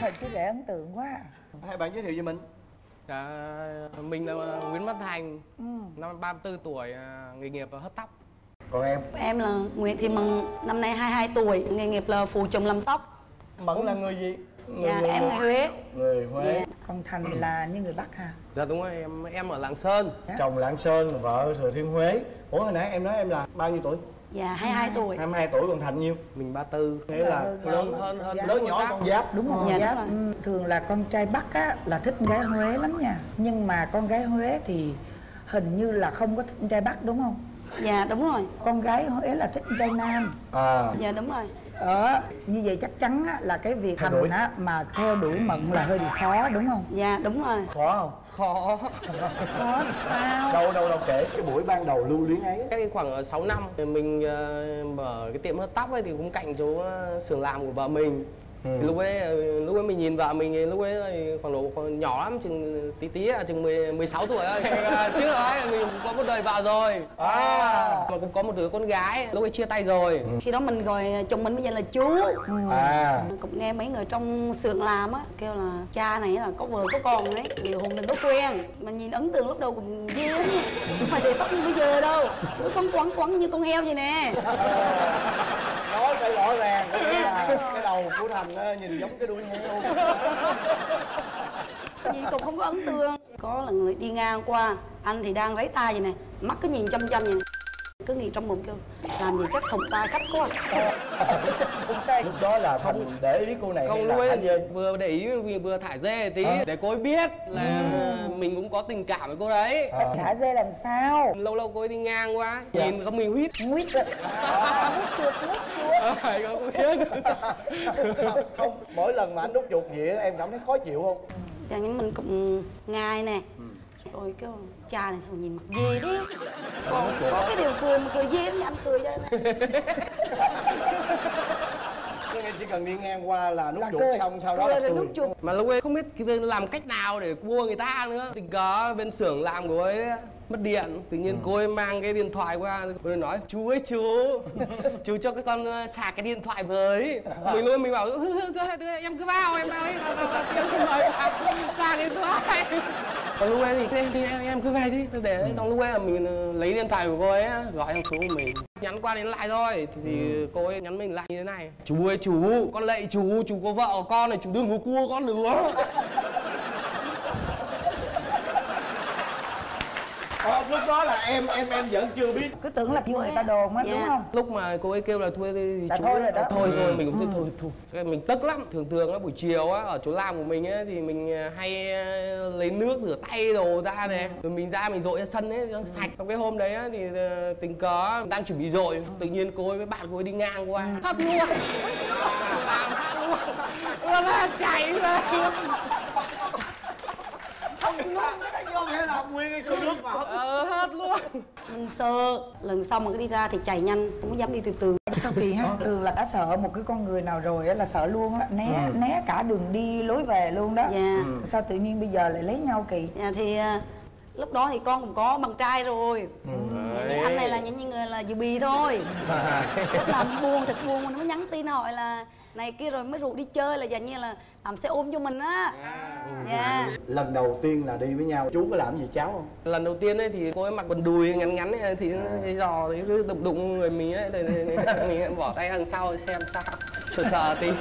Chú rể ấn tượng quá. Hai bạn giới thiệu về mình. Dạ, mình là Nguyễn Văn Thành, năm 34 tuổi, nghề nghiệp là hớt tóc. Còn em? Em là Nguyễn Thị Mận, năm nay 22 tuổi, nghề nghiệp là phụ chồng làm tóc. Mận là người gì? Dạ, em người Huế. Người Huế. Dạ. Còn Thành là như người Bắc hả? Dạ đúng rồi, em ở Lạng Sơn. Chồng Lạng Sơn, vợ Thừa Thiên Huế. Ủa hồi nãy em nói em là bao nhiêu tuổi? Dạ, 22 tuổi. 22 tuổi, còn Thành nhiêu? Mình 34. Nghĩa là lớn hơn lớn nhỏ con giáp. Đúng rồi, Dạ, giáp. đúng rồi. Thường là con trai Bắc á là thích con gái Huế lắm nha. Nhưng mà con gái Huế thì hình như là không có thích con trai Bắc đúng không? Dạ, đúng rồi. Con gái Huế là thích con trai Nam. Dạ, đúng rồi. Như vậy chắc chắn á, là cái việc Thành á mà theo đuổi Mận là hơi bị khó đúng không? Dạ, đúng rồi. Khó không? Khó. Khó sao? Đâu kể cái buổi ban đầu lưu luyến ấy. Cách khoảng 6 năm mình mở cái tiệm hớt tóc ấy thì cũng cạnh chỗ xưởng làm của vợ mình. Lúc ấy mình nhìn vợ mình lúc ấy khoảng độ còn nhỏ lắm, chừng tí chừng 16 tuổi thôi. Trước ấy mình cũng có một đời vợ rồi. Mà cũng có một đứa con gái, lúc ấy chia tay rồi. Khi đó mình gọi chồng mình bây giờ là chú. Cũng nghe mấy người trong xưởng làm á kêu là cha này là có vợ có con đấy, liệu hồn đừng có quen. Mà nhìn ấn tượng lúc đầu cũng ghê lắm nha. Không phải để tóc như bây giờ đâu, cứ quấn như con heo vậy nè. Nói phải rõ ràng, có nghĩa là cái đầu của Thành nhìn giống cái đuôi heo. Nhìn cũng không có ấn tượng. Có là người đi ngang qua, anh thì đang ráy tay vậy nè, mắt cứ nhìn chăm chăm vậy. Cứ nghĩ trong bụng kêu làm gì chắc thùng tay khách quá. Lúc đó là Thành để ý cô này không, hay là thả dê? vừa để ý vừa thả dê tí để cô ấy biết là mình cũng có tình cảm với cô đấy. Thả dê làm sao? Lâu lâu cô ấy đi ngang qua nhìn không mình huýt Nguyết rồi. Hút chuột. Không biết. Không, mỗi lần mà anh đút chuột vậy em cảm thấy khó chịu không? Dạ, nhưng mình cũng ngại nè. Rồi kêu cha này sao nhìn mặt dê thế. Còn có cái điều cười mà cười dê lắm, anh cười cho nè. Chỉ cần đi ngang qua là nút chuột cười. xong sau đó là cười. Nút chuột. Mà lúc ấy không biết làm cách nào để mua người ta nữa. Tình cờ bên xưởng làm của ấy mất điện, tự nhiên cô ấy mang cái điện thoại qua, cô ấy nói chú ơi chú cho cái con sạc cái điện thoại với. Mình bảo em cứ vào tiền cứ mời sạc điện thoại. Còn lúc ấy thì em cứ về đi, để trong lúc ấy là mình lấy điện thoại của cô ấy gọi sang số của mình, nhắn qua đến lại thôi thì cô ấy nhắn mình lại như thế này: chú ơi chú, con lạy chú có vợ có con này, chú đừng có cua con nữa. Lúc đó là em vẫn chưa biết. Cứ tưởng là như người ta đồn á đúng không? Lúc mà cô ấy kêu là thôi thì chú thôi rồi đó. Thôi mình cũng thôi. Mình tức lắm. Thường á buổi chiều á ở chỗ làm của mình ấy thì mình hay lấy nước rửa tay đồ ra này, rồi mình ra mình dội ra sân ấy cho sạch. Trong cái hôm đấy á thì tình cờ đang chuẩn bị dội, tự nhiên cô ấy với bạn cô ấy đi ngang qua hất luôn. Làm hất luôn. Nó chảy ra. Không luôn, cái vô nghĩa là nguyên cái xô nước vào hết luôn. Mình sợ lần sau mà cái đi ra thì chạy nhanh, không dám đi từ từ. Sao kỳ ha? Thường là đã sợ một cái con người nào rồi á là sợ luôn á, né cả đường đi lối về luôn đó. Dạ. Sao tự nhiên bây giờ lại lấy nhau kỳ? Dạ thì lúc đó thì con cũng có bạn trai rồi. Nhưng anh này là những người là dự bì thôi. Lúc làm buồn thật buồn, mình mới nhắn tin hỏi là này kia rồi mới rủ đi chơi là dạng như là làm xe ôm cho mình á. Dạ. Lần đầu tiên là đi với nhau chú có làm gì cháu không? Lần đầu tiên ấy thì cô ấy mặc quần đùi ngắn ấy, thì cái giò thì cứ đụng người mình ấy, mình bỏ tay đằng sau xem sao, sờ tí.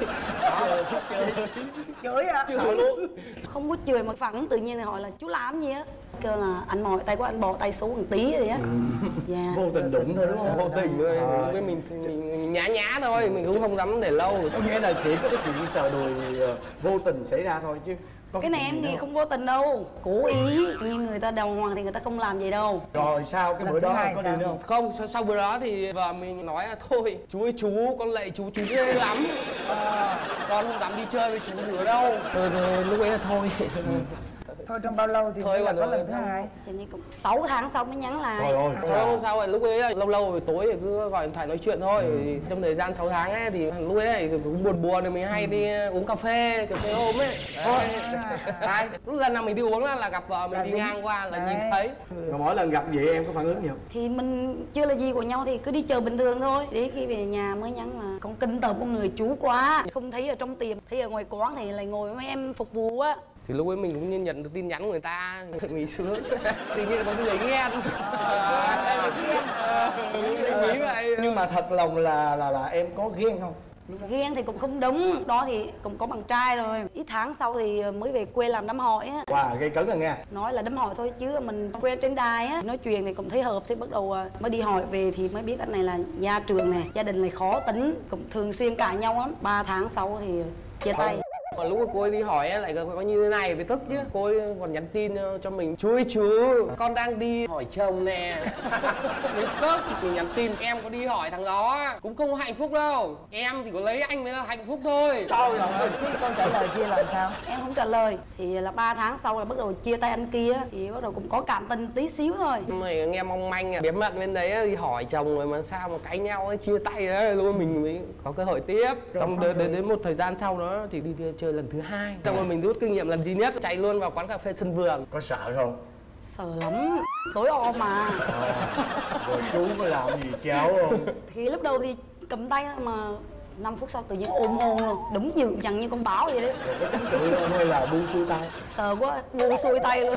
Chửi à? Chửi luôn. Không có chửi mà phản ứng tự nhiên thì hỏi là chú làm gì á, kêu là anh mỏi tay của anh bỏ tay xuống một tí rồi á. Dạ. Vô tình đụng thôi đúng không? Vô tình thôi. Với mình nhá thôi, mình cũng không dám để lâu. Có nghĩa là chỉ có cái chuyện sờ đùi vô tình xảy ra thôi chứ cái này em thì không vô tình đâu, cố ý. Như người ta đàng hoàng thì người ta không làm vậy đâu. Rồi sao cái bữa đó có đi nữa không? Không, sau bữa đó thì vợ mình nói là thôi chú ơi chú, con lạy chú ghê lắm, con không dám đi chơi với chú nữa đâu. Lúc ấy là thôi. Thôi trong bao lâu thì Thôi mới là còn có rồi, lần thứ hai? Thì như cũng 6 tháng sau mới nhắn lại. Trời ơi, Sau hôm sau rồi lúc ấy lâu lâu rồi tối thì cứ gọi điện thoại nói chuyện thôi. Thì trong thời gian 6 tháng ấy thì lúc ấy thì cũng buồn buồn thì mình hay đi uống cà phê hôm ấy. Đấy. Lúc lần nào mình đi uống là gặp vợ mình Là đi dính. ngang qua là nhìn Đấy. thấy. Mà mỗi lần gặp vậy em có phản ứng gì không? Thì mình chưa là gì của nhau thì cứ đi chờ bình thường thôi. Đến khi về nhà mới nhắn là con kinh tởm con người chú quá, không thấy ở trong tiệm, thấy ở ngoài quán thì lại ngồi với mấy em phục vụ á. Thì lúc ấy mình cũng nhận được tin nhắn của người ta, mình sướng. Tự nhiên có người ghen. Mình nghĩ vậy. Nhưng mà thật lòng là em có ghen không? Ghen thì cũng không đúng, đó thì cũng có bạn trai rồi. Ít tháng sau thì mới về quê làm đám hỏi á. Wow, gây cấn rồi nghe. Nói là đám hỏi thôi chứ mình quen trên đài á. Nói chuyện thì cũng thấy hợp thì bắt đầu mới đi hỏi về thì mới biết anh này là gia trường này, gia đình này khó tính, cũng thường xuyên cãi nhau lắm. 3 tháng sau thì chia tay. Mà lúc cô ấy đi hỏi ấy, lại có như thế này mới tức chứ. Cô ấy còn nhắn tin cho mình: chú ơi chú, con đang đi hỏi chồng nè. Mới tức. Mình nhắn tin: em có đi hỏi thằng đó cũng không hạnh phúc đâu, em thì có lấy anh mới là hạnh phúc thôi. Trời ơi. Cái câu trả lời kia làm sao? Em không trả lời. Thì là 3 tháng sau là bắt đầu chia tay anh kia. Thì bắt đầu cũng có cảm tình tí xíu thôi. Mày nghe mong manh bí mật bên đấy đi hỏi chồng rồi mà sao mà cãi nhau ấy, chia tay đấy. Lúc mình mới có cơ hội tiếp. Xong đến một thời gian sau đó thì đi chơi lần thứ hai. Xong rồi mình rút kinh nghiệm lần duy nhất, chạy luôn vào quán cà phê Sân Vườn. Có sợ không? Sợ lắm, tối om mà. Rồi chú có làm gì cháu không? Thì lúc đầu thì cầm tay mà 5 phút sau tự nhiên ôm hôn luôn, đúng dữ dằn như con báo vậy đấy. Rồi có tính cự không hay là buông xuôi tay? Sợ quá, buông xuôi tay luôn.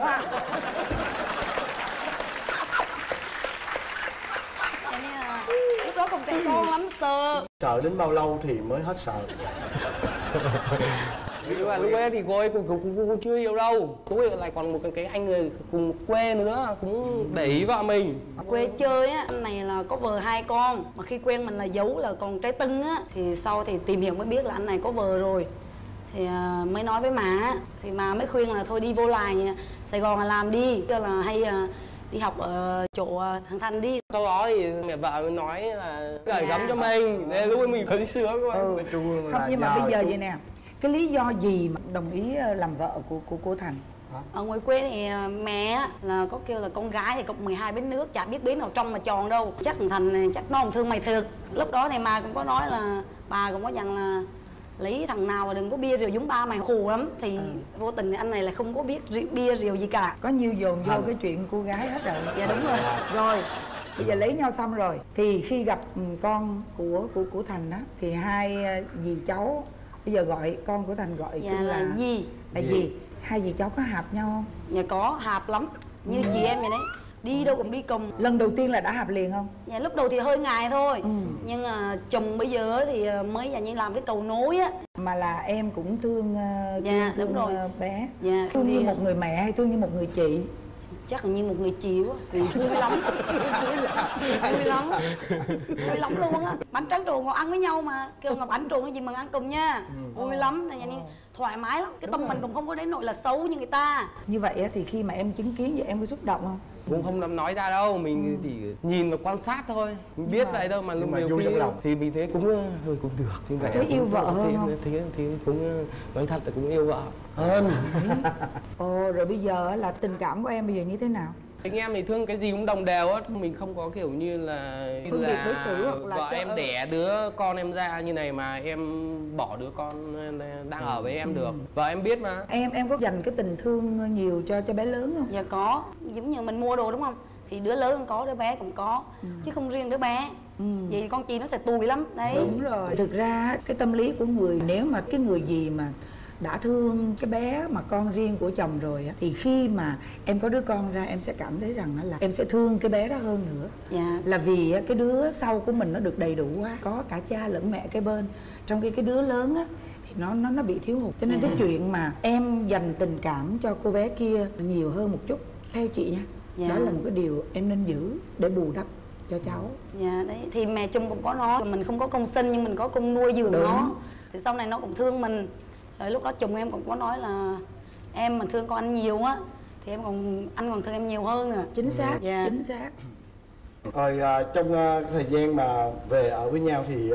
Cho nên là lúc đó còn trẻ con lắm, sợ. Sợ đến bao lâu thì mới hết sợ? Nhưng mà lúc ấy thì cô ấy cũng chưa yêu đâu. Lúc ấy lại còn một cái anh người cùng quê nữa cũng để ý vợ mình. Quê chơi á, anh này là có vợ 2 con. Mà khi quen mình là giấu là còn trái tưng á. Thì sau thì tìm hiểu mới biết là anh này có vợ rồi. Thì mới nói với má. Thì má mới khuyên là thôi đi vô lại Sài Gòn là làm đi. Kêu là hay đi học ở chỗ thằng Thành đi. Sau đó thì mẹ vợ mới nói là gửi gắm cho mình. Nên lúc ấy mình thấy sướng quá. Không, nhưng mà bây giờ vậy nè, cái lý do gì mà đồng ý làm vợ của cô Thành? Ở ngoài quê thì mẹ á, là có kêu là con gái thì cộng 12 bến nước, chả biết bến nào trong mà tròn đâu. Chắc thằng Thành này, chắc nó không thương mày thiệt. Lúc đó thì mà cũng có nói là bà cũng có dặn là lấy thằng nào mà đừng có bia rượu giống ba mày, khù lắm. Thì vô tình thì anh này là không có biết bia rượu gì cả. Có nhiều dồn vô cái chuyện cô gái hết rồi. Dạ đúng rồi. Rồi bây giờ lấy nhau xong rồi thì khi gặp con của Thành đó thì hai dì cháu bây giờ gọi con của Thành gọi Dạ chung là gì? là gì? Hai dì cháu có hợp nhau không? Dạ có, hợp lắm. Như chị em vậy đấy. Đi đâu cũng đi cùng. Lần đầu tiên là đã hợp liền không? Dạ lúc đầu thì hơi ngại thôi. Nhưng chồng bây giờ thì mới như làm cái cầu nối á. Mà là em cũng thương Dạ, thương đúng rồi. bé. Dạ, Thương như thì- một người mẹ hay thương như một người chị? Chắc là như một người chị quá, vui lắm. Vui lắm luôn á. Bánh tráng trộn còn ăn với nhau mà, kêu Ngọc Ánh trộn cái gì mà ăn cùng nha. Vui lắm, nên thoải mái lắm. Cái tâm mình cũng không có đến nỗi là xấu như người ta. Như vậy á, thì khi mà em chứng kiến vậy em có xúc động không? Cũng không dám nói ra đâu, mình chỉ nhìn và quan sát thôi. Mình biết vậy đâu mà lúc mà nhiều vui khi trong lòng. thì mình thấy cũng hơi cũng được như vậy. Thấy yêu vợ hơn không? Thì cũng nói thật là cũng yêu vợ hơn. Ồ, rồi bây giờ á, là tình cảm của em bây giờ như thế nào? Anh em thì thương cái gì cũng đồng đều á, mình không có kiểu như là Phân biệt đối xử hoặc là vợ cho- em đẻ đứa con em ra như này mà em bỏ đứa con đang ở với em được. Vợ em biết mà. Em có dành cái tình thương nhiều cho bé lớn không? Dạ có, giống như mình mua đồ đúng không? Thì đứa lớn cũng có, đứa bé cũng có. Chứ không riêng đứa bé. Vậy con chi nó sẽ tùi lắm. Đấy. Đúng rồi. Thực ra cái tâm lý của người, nếu mà cái người gì mà đã thương cái bé mà con riêng của chồng rồi á, thì khi mà em có đứa con ra em sẽ cảm thấy rằng là em sẽ thương cái bé đó hơn nữa. Dạ. Là vì á, cái đứa sau của mình nó được đầy đủ quá, có cả cha lẫn mẹ cái bên. Trong khi cái đứa lớn á thì nó bị thiếu hụt. Cho nên cái chuyện mà em dành tình cảm cho cô bé kia nhiều hơn một chút, theo chị nha, Dạ. đó là một cái điều em nên giữ để bù đắp cho cháu. Dạ đấy, thì mẹ chung cũng có nói, mình không có công sinh nhưng mình có công nuôi dưỡng Đúng. nó. Thì sau này nó cũng thương mình. Rồi lúc đó chồng em cũng có nói là em mà thương con anh nhiều á thì anh còn thương em nhiều hơn nè. Chính xác, Dạ. chính xác. Rồi trong thời gian mà về ở với nhau thì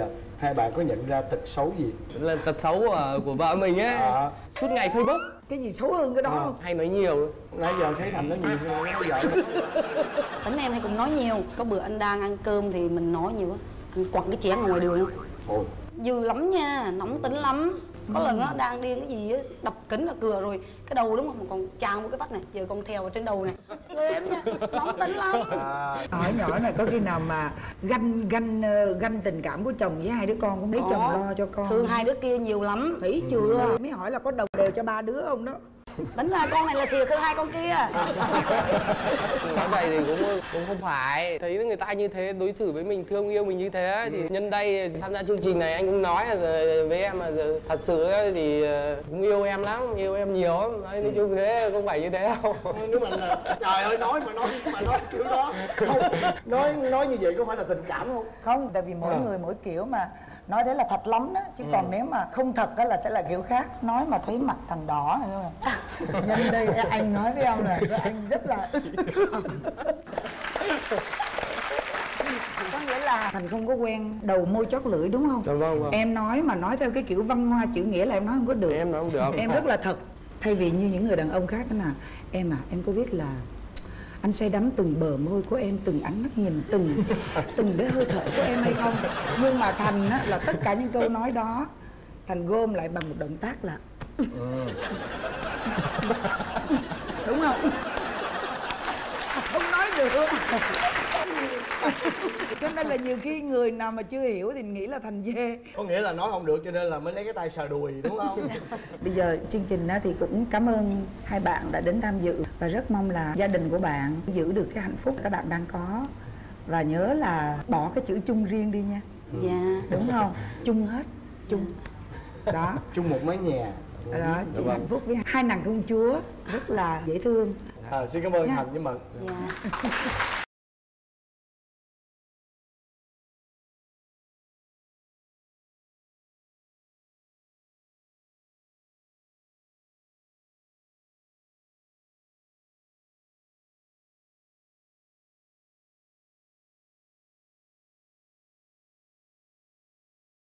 hai bạn có nhận ra tật xấu gì? Là tật xấu của vợ mình ấy. Suốt ngày Facebook. Cái gì xấu hơn cái đó không? Hay nói nhiều. Nãy giờ thấy Thành nói nhiều hơn nói vợ. Tính em thì cũng nói nhiều. Có bữa anh đang ăn cơm thì mình nói nhiều quá, anh quẳng cái chén ngoài đường. Ôi. Dữ lắm nha, nóng tính lắm. Có lần á đang điên cái gì á, đập kính là cửa rồi cái đầu đúng không, mà còn tràn một cái vách này, giờ còn theo ở trên đầu này. Ghê em nha, nóng tính lắm. Hỏi nhỏ này có khi nào mà ganh tình cảm của chồng với hai đứa con cũng thấy chồng lo cho con? Thương hai đứa kia nhiều lắm. Thấy chưa? Mới hỏi là có đồng đều cho ba đứa không đó. Tính ra con này là thiệt hơn hai con kia. Nói vậy thì cũng không phải. Thấy người ta như thế, đối xử với mình, thương yêu mình như thế thì nhân đây tham gia chương trình này anh cũng nói với em là thật sự ấy, thì cũng yêu em lắm, yêu em nhiều lắm. Nói chung thế không phải như thế đâu. Nếu mà trời ơi nói kiểu đó không, nói như vậy có phải là tình cảm không? Không, tại vì mỗi người mỗi kiểu mà. Nói thế là thật lắm đó, chứ còn nếu mà không thật đó là sẽ là kiểu khác. Nói mà thấy mặt Thành đỏ này thôi. Nhân đây anh nói với ông là anh rất là có nghĩa là Thành không có quen đầu môi chót lưỡi đúng không? Dạ vâng. Em nói mà nói theo cái kiểu văn hoa chữ nghĩa là em nói không có được. Em nói không được. Em rất là thật. Thay vì như những người đàn ông khác thế nào, em có biết là anh say đắm từng bờ môi của em, từng ánh mắt nhìn, từng cái hơi thở của em hay không? Nhưng mà Thành á, là tất cả những câu nói đó Thành gom lại bằng một động tác là đúng không? Không nói được. Cho nên là nhiều khi người nào mà chưa hiểu thì nghĩ là Thành dê. Có nghĩa là nói không được cho nên là mới lấy cái tay sờ đùi đúng không? Bây giờ chương trình thì cũng cảm ơn hai bạn đã đến tham dự. Và rất mong là gia đình của bạn giữ được cái hạnh phúc các bạn đang có. Và nhớ là bỏ cái chữ chung riêng đi nha. Dạ. Đúng không? Chung hết. Chung. Đó. Chung một mái nhà. Đó, chữ hạnh phúc với hai nàng công chúa rất là dễ thương. Xin cảm ơn Nha. Thành với Mận. Dạ.